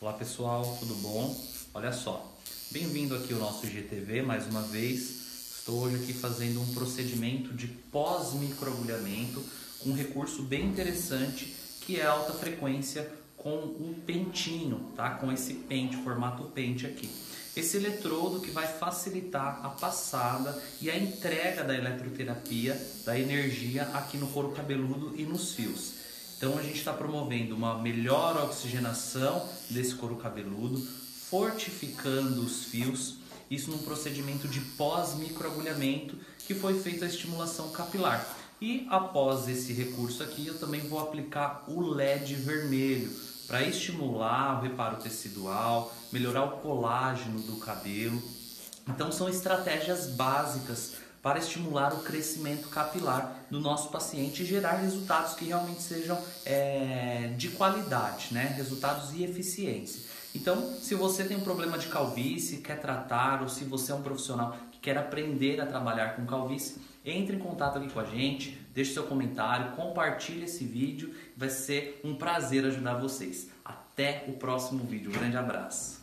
Olá pessoal, tudo bom? Olha só, bem-vindo aqui ao nosso IGTV mais uma vez. Estou hoje aqui fazendo um procedimento de pós-microagulhamento com um recurso bem interessante que é alta frequência com um pentinho, tá? Com esse pente, formato pente aqui. Esse eletrodo que vai facilitar a passada e a entrega da eletroterapia, da energia aqui no couro cabeludo e nos fios. Então a gente está promovendo uma melhor oxigenação desse couro cabeludo, fortificando os fios, isso num procedimento de pós-microagulhamento que foi feita a estimulação capilar. E após esse recurso aqui eu também vou aplicar o LED vermelho para estimular o reparo tecidual, melhorar o colágeno do cabelo. Então são estratégias básicas para estimular o crescimento capilar do nosso paciente e gerar resultados que realmente sejam de qualidade, né? Resultados e eficiência. Então, se você tem um problema de calvície, quer tratar, ou se você é um profissional que quer aprender a trabalhar com calvície, entre em contato aqui com a gente, deixe seu comentário, compartilhe esse vídeo, vai ser um prazer ajudar vocês. Até o próximo vídeo, um grande abraço!